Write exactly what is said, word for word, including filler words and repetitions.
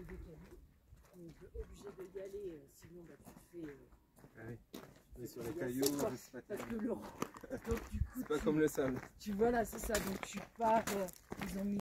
des cailloux. Donc obligé de y aller, euh, sinon bah, tu te fais... Euh, ah oui. Mais sur les casser, cailloux, quoi, c'est pas parce que terrible. le... Donc du coup, C'est pas tu, comme le sable. tu vois là, c'est ça. Donc tu pars, euh, ils ont mis